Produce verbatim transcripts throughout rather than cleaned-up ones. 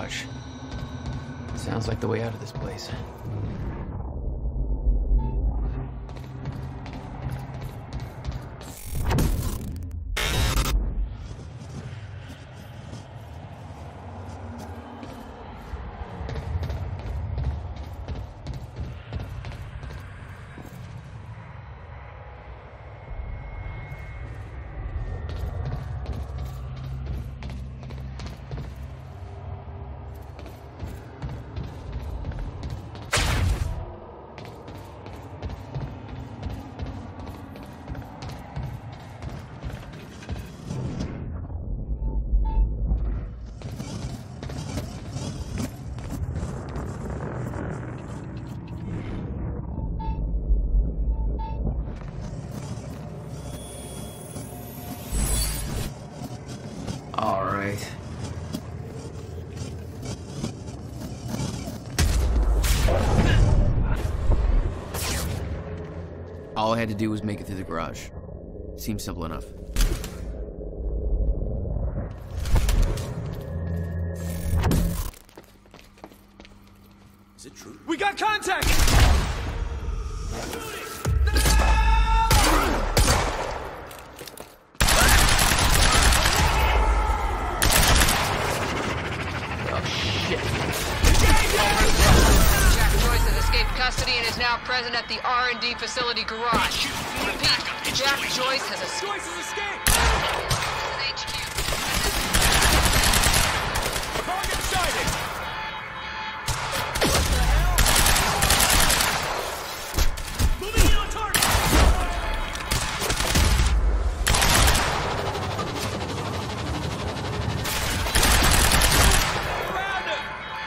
garage. Sounds like the way out of this place. All right. All I had to do was make it through the garage. Seems simple enough. Is it true? We got contact! Jack Joyce has escaped custody and is now present at the R and D facility garage. Repeat, Jack Joyce has escaped. Joyce has escaped! H Q. Target sighted! Moving in on target! Around him!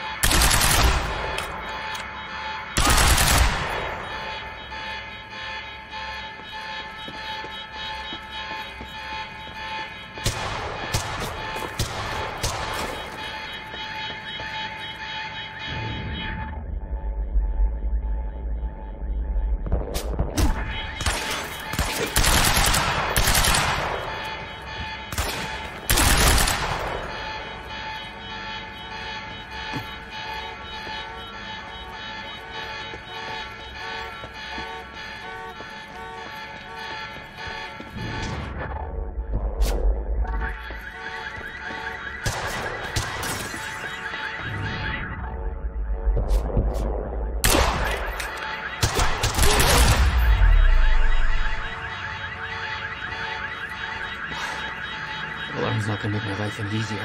Alarm's not gonna make my life any easier.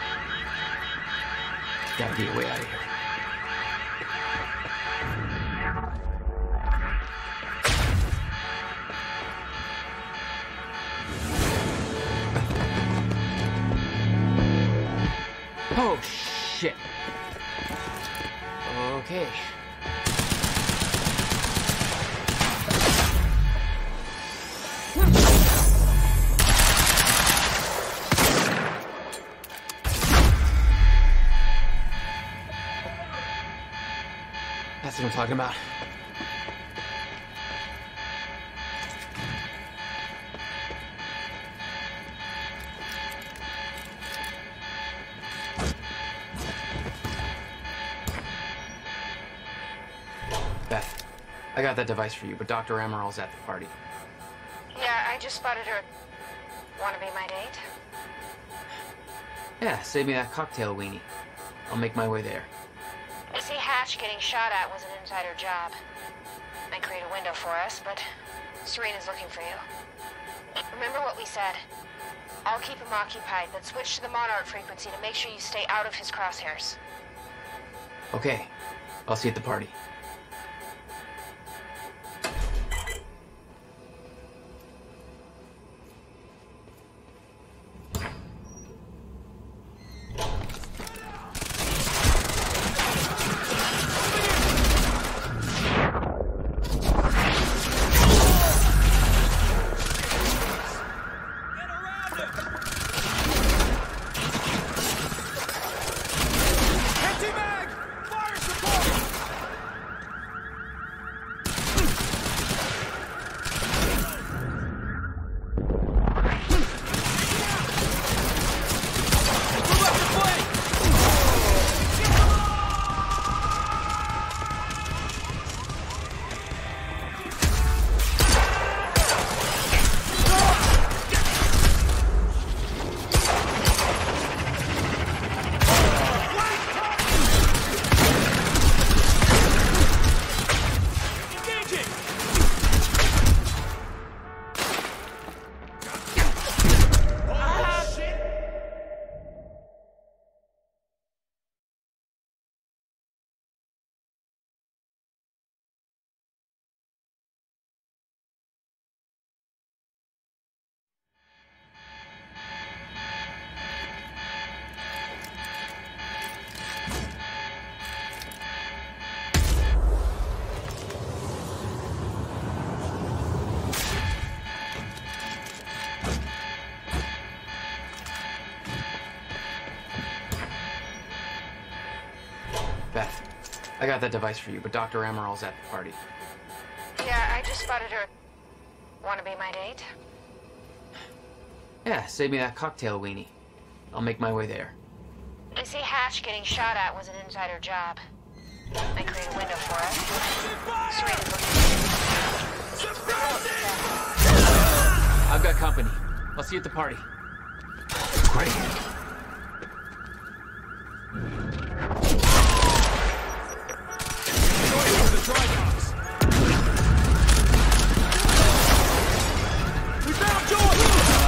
Gotta get away out of here. Oh, shit. Okay. That's what I'm talking about. Beth, I got that device for you, but Doctor Emerald's at the party. Yeah, I just spotted her. Wanna be my date? Yeah, save me that cocktail weenie. I'll make my way there. I see Hatch getting shot at was an insider job. Might create a window for us, but Serena's looking for you. Remember what we said. I'll keep him occupied, but switch to the Monarch frequency to make sure you stay out of his crosshairs. Okay, I'll see you at the party. I got that device for you, but Doctor Emerald's at the party. Yeah, I just spotted her. Wanna be my date? Yeah, save me that cocktail weenie. I'll make my way there. They say Hatch getting shot at was an insider job. Might create a window for us. Serena's looking. I've got company. I'll see you at the party. Great. We found Joyce!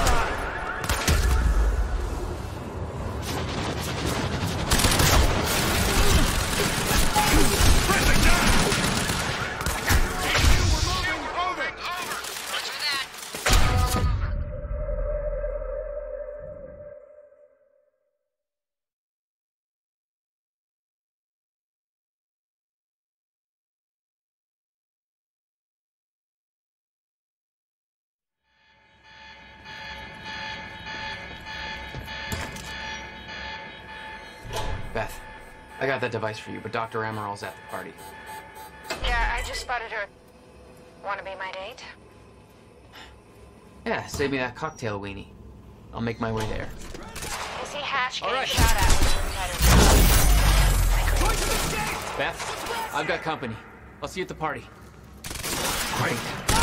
Beth, I got that device for you, but Doctor Emerald's at the party. Yeah, I just spotted her. Wanna be my date? Yeah, save me that cocktail weenie. I'll make my way there. They say Hatch getting right. shot at was an insider job. Beth, I've got company. I'll see you at the party. Great.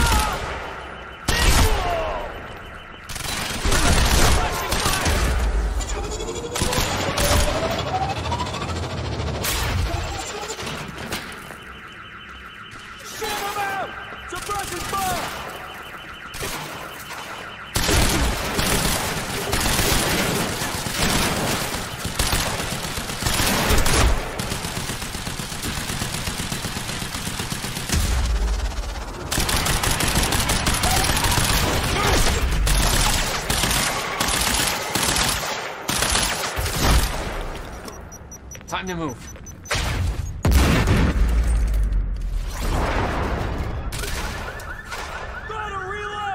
Shoot him out! Suppressing fire! Time to move. Gotta reload!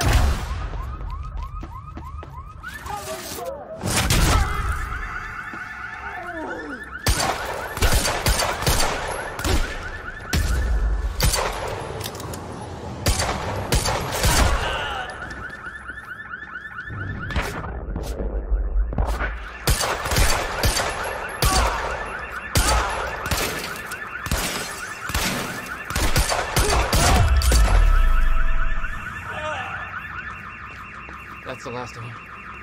That's the last of them.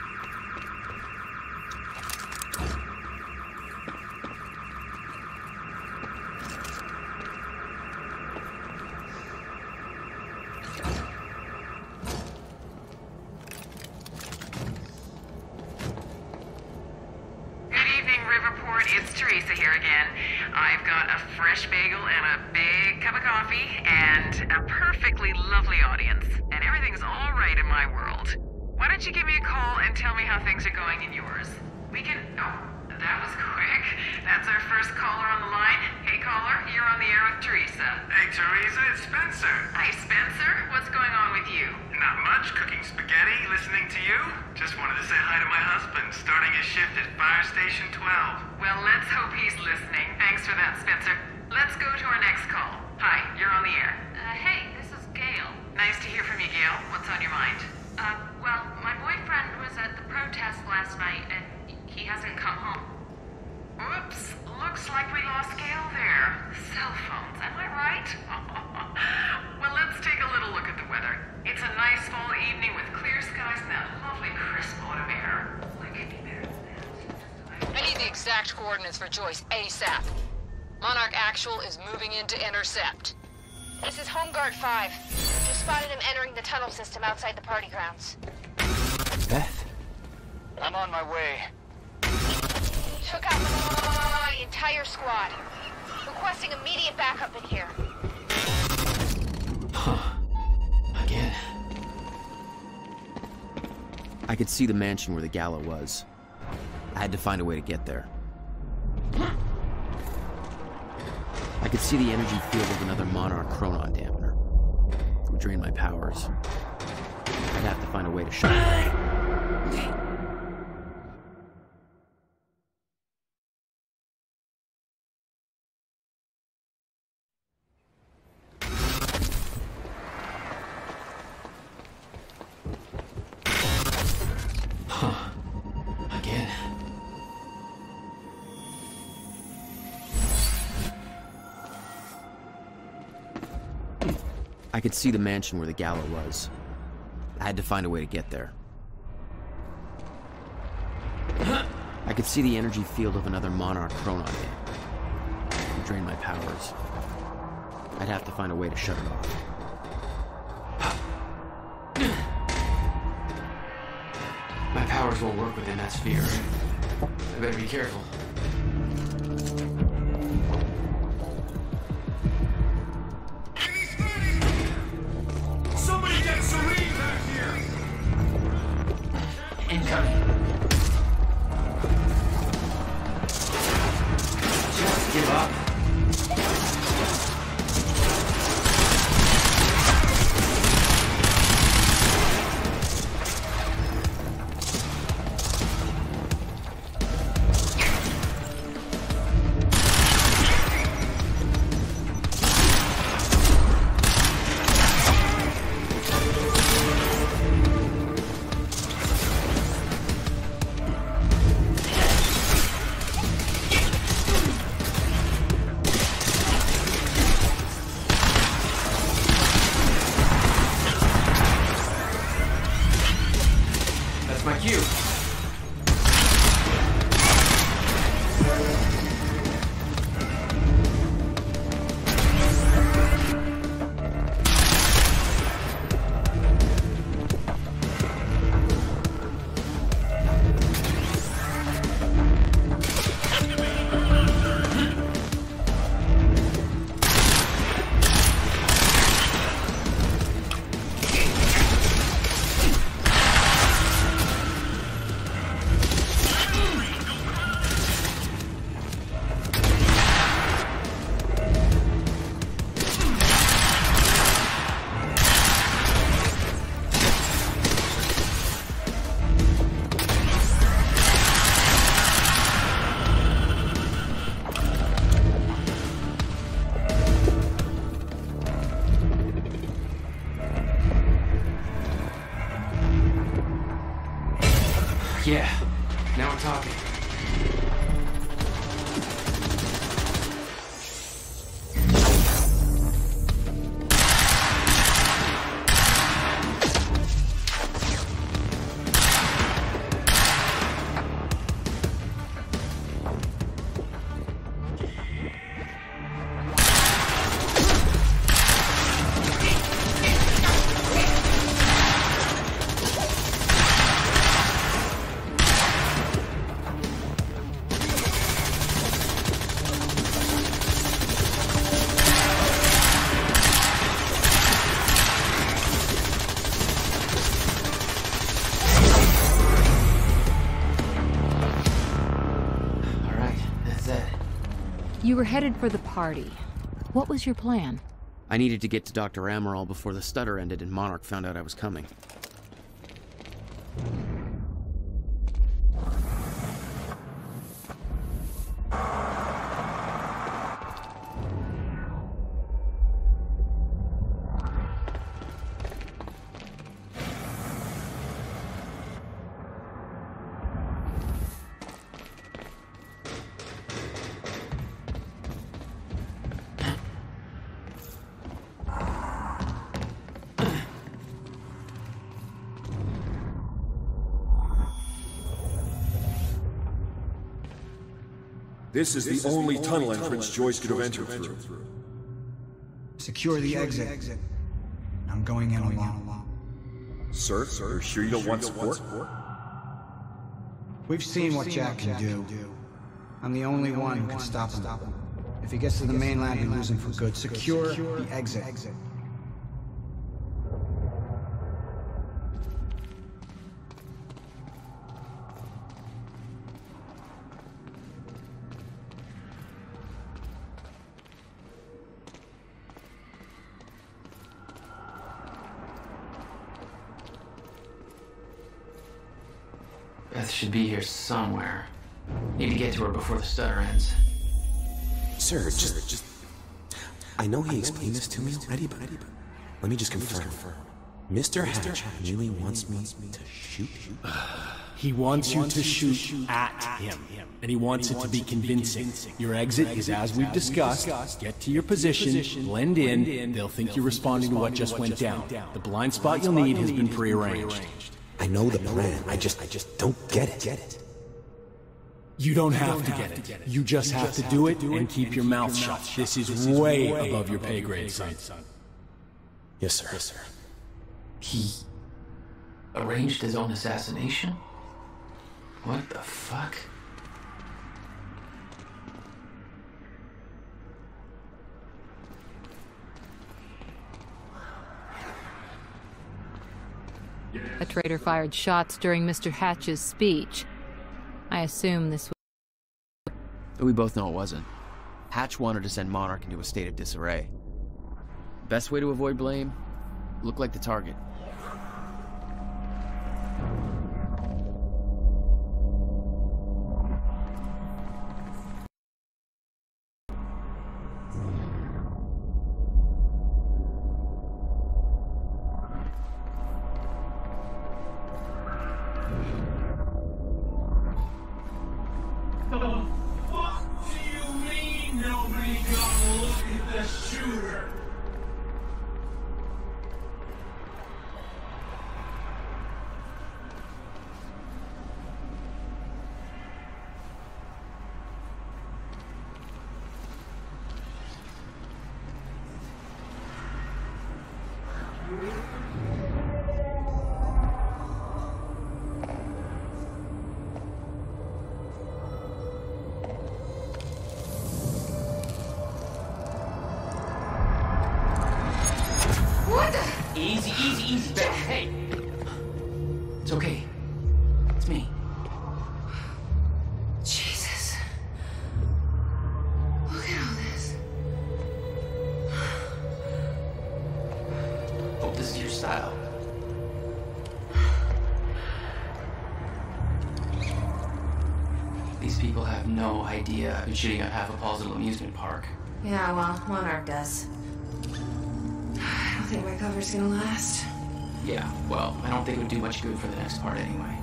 Good evening, Riverport. It's Teresa here again. I've got a fresh bagel and a big cup of coffee and a perfectly lovely audience. And everything's all right in my world. Why don't you give me a call and tell me how things are going in yours? We can... Oh, that was quick. That's our first caller on the line. Hey, caller, you're on the air with Teresa. Hey, Teresa, it's Spencer. Hi, Spencer. What's going on with you? Not much, cooking spaghetti, listening to you. Just wanted to say hi to my husband, starting his shift at Fire Station twelve. Well, let's hope he's listening. Thanks for that, Spencer. Let's go to our next call. Hi, you're on the air. Uh, hey, this is Gail. Nice to hear from you, Gail. What's on your mind? Uh, well, my boyfriend was at the protest last night, and he hasn't come home. Oops, looks like we lost Gail there. Cell phones, am I right? Well, let's take a little look at the weather. It's a nice fall evening with clear skies and that lovely crisp autumn air. Like it be better than that. I need the exact coordinates for Joyce ASAP. Monarch Actual is moving in to intercept. This is Home Guard five. Just spotted him entering the tunnel system outside the party grounds. Beth? I'm on my way. Took out the entire squad. Requesting immediate backup in here. Huh. Again. I could see the mansion where the gala was. I had to find a way to get there. I could see the energy field of another Monarch Chronon dampener. It would drain my powers. I'd have to find a way to shut it. I could see the mansion where the gala was. I had to find a way to get there. I could see the energy field of another Monarch Chronon dam. It would drain my powers. I'd have to find a way to shut it off. My powers won't work within that sphere. I better be careful. Somebody get Serene back here! Incoming. Just give up. My cue. Yeah, now we're talking. You were headed for the party. What was your plan? I needed to get to Doctor Amaral before the stutter ended and Monarch found out I was coming. This is the only tunnel entrance Joyce could have entered through. Secure the exit. I'm going in alone. Sir, are you sure you don't want support? We've seen what Jack can do. I'm the only one who can stop him. If he gets to the mainland, we lose him for good. Secure the exit. Beth should be here somewhere. Need to get to her before the stutter ends. Sir, just... just... I know he explained this to me already, but... let me just confirm. Mister Hatch really wants me to shoot you? He wants you to shoot at him, and he wants it to be convincing. Your exit is as we've discussed. Get to your position, blend in, they'll think you're responding to what just went down. The blind spot you'll need has been prearranged. I know the plan, I just, I just don't get it. You don't have to get it. You just have to do it and keep your mouth shut. This is way above your pay grade, son. Yes, sir. Yes, sir. He arranged his own assassination? What the fuck? A traitor fired shots during Mister Hatch's speech. I assume this was... We both know it wasn't. Hatch wanted to send Monarch into a state of disarray. Best way to avoid blame? Look like the target. Easy, easy, easy, babe. Hey! It's okay. It's me. Jesus. Look at all this. Hope this is your style. These people have no idea I've been shooting up half a Paul's little amusement park. Yeah, well, Monarch does. I don't think my cover's gonna last. Yeah, well, I don't think it would do much good for the next part anyway.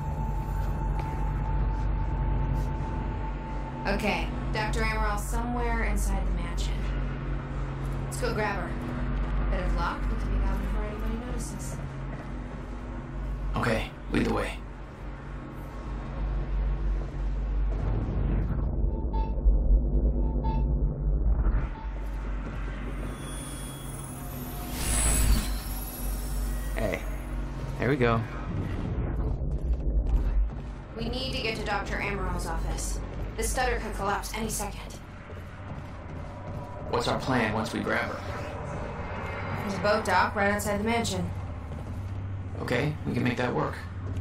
Okay, Doctor Amaril's somewhere inside the mansion. Let's go grab her. But if locked, we can be out before anybody notices. Okay, lead the way. Hey, there we go. We need to get to Doctor Amaril's office. The stutter could collapse any second. What's our plan once we grab her? There's a boat dock right outside the mansion. Okay, we can make that work.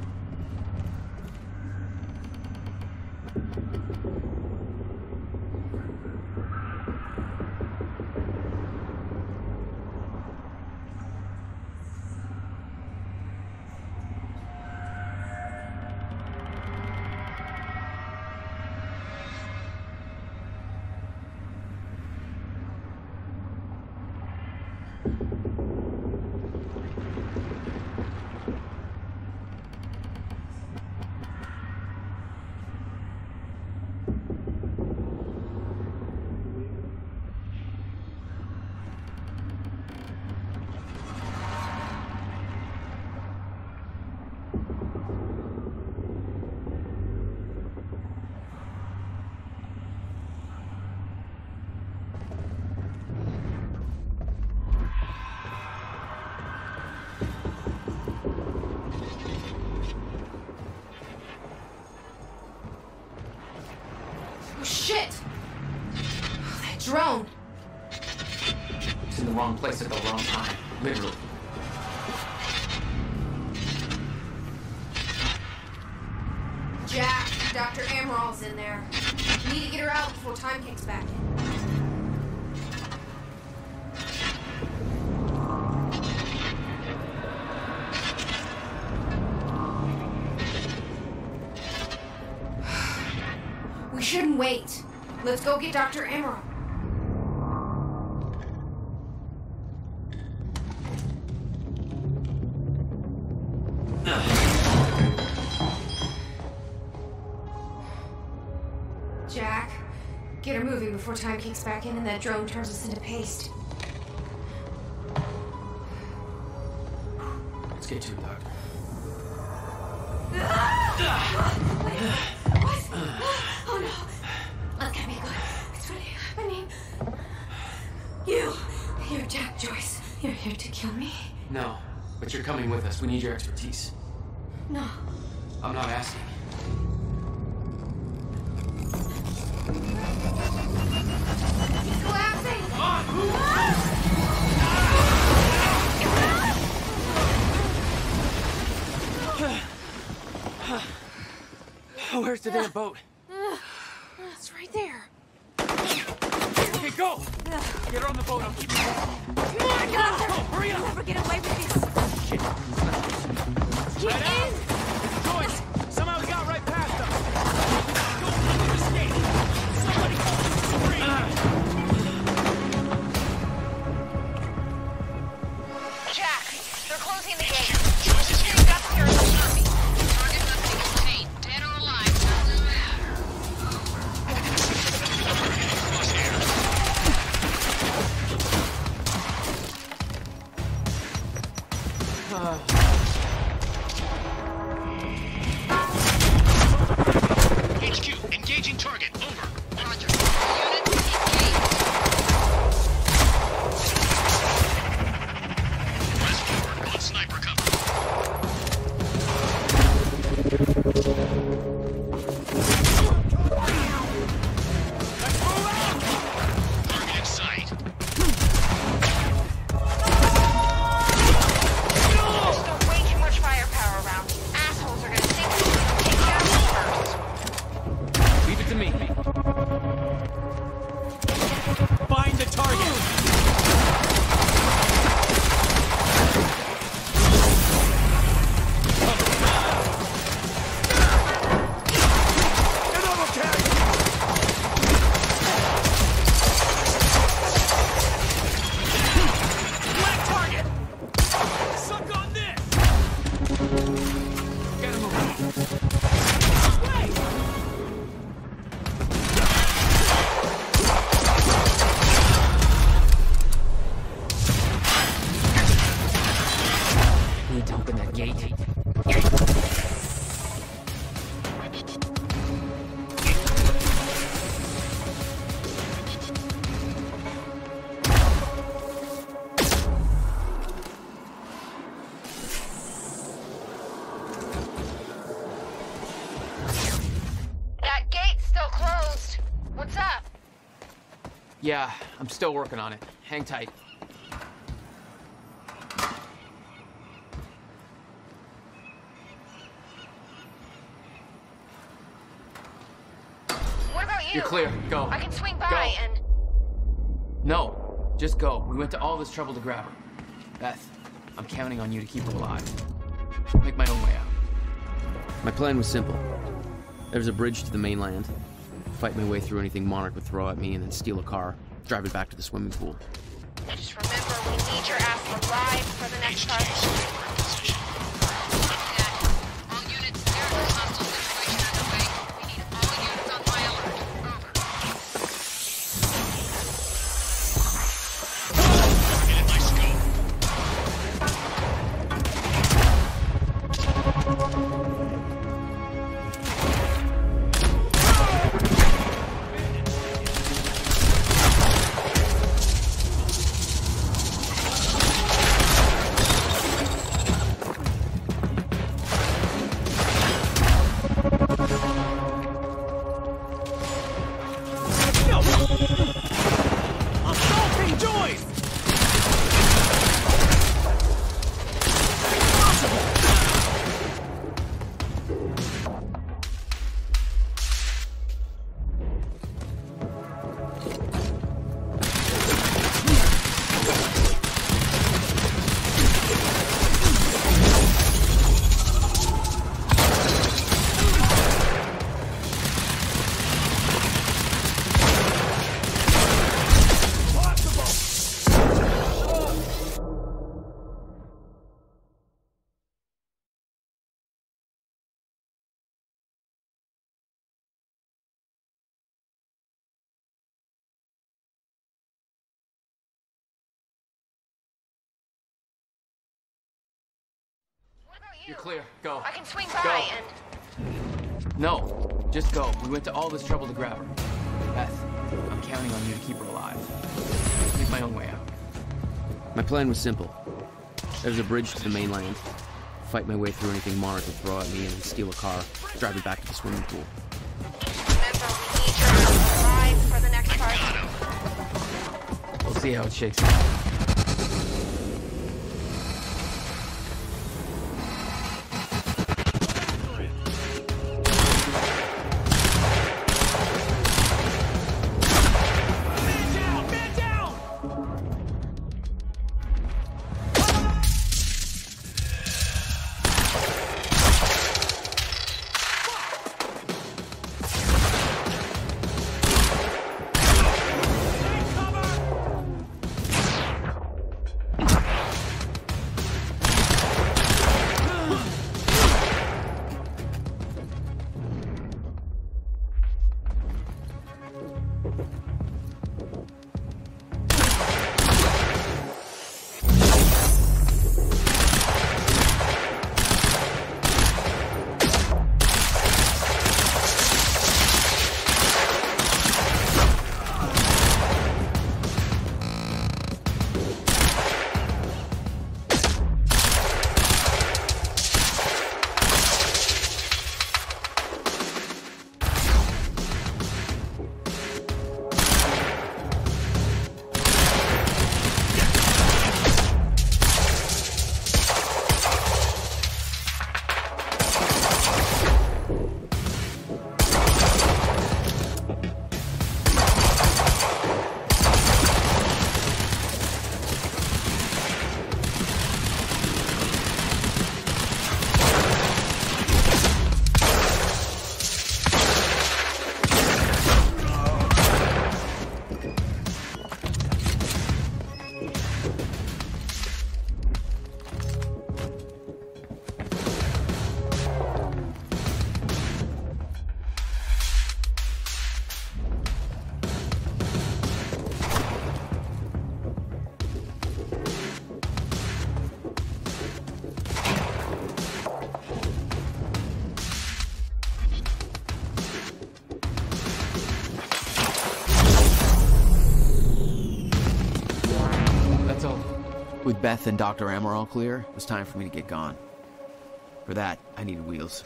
Oh, shit! Oh, that drone! It's in the wrong place at the wrong time. Literally. Jack, Doctor Amaril's in there. We need to get her out before time kicks back in. We shouldn't wait. Let's go get Doctor Amaral. Jack, get her moving before time kicks back in and that drone turns us into paste. Let's get to it, Doctor. What? Oh no. Look at me, good. It's really happening. You, you're Jack Joyce. You're here to kill me? No, but you're coming with us. We need your expertise. No. I'm not asking. He's collapsing! Where's the damn boat? It's right there. Okay, go! Get her on the boat, I'll keep you. Come on, get up there! Hurry up! You'll never get away with this. Shit. Get Right in! Joyce! Somehow we got right past them! Go, escape! Somebody call Jack, they're closing the gate. Just getting back here is a zombie. Target nothing is paid. Dead or alive, doesn't matter. H Q, engaging target. Over. Roger. Unit, engage. Press forward. On sniper cover. Target in sight. There's still way too much firepower around. Assholes are gonna think we're gonna take down first. Leave it to me. Find the target! Black target! Suck on this! Get him away! Need to open that gate. That gate's still closed. What's up? Yeah, I'm still working on it. Hang tight. What about you? You're clear. Go. I can swing by Go. and... No, just go. We went to all this trouble to grab her. Beth, I'm counting on you to keep her alive. I'll make my own way out. My plan was simple. There's a bridge to the mainland. Fight my way through anything Monarch would throw at me and then steal a car, drive it back to the swimming pool. Just remember, we need your ass alive for the next part. All units, there is a hostile situation underway. We need all units on high alert. Over. Get in my scope. You're clear. Go. I can swing by Go. and... No, just go. We went to all this trouble to grab her. Beth, I'm counting on you to keep her alive. Make my own way out. My plan was simple. There's a bridge to the mainland. Fight my way through anything Monarch would throw at me and steal a car, drive it back to the swimming pool. Remember, we need your ass alive for the next part. We'll see how it shakes out. With Beth and Doctor Amor all clear, it was time for me to get gone. For that, I needed wheels.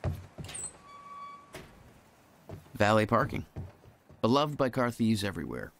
Valet parking. Beloved by car thieves everywhere.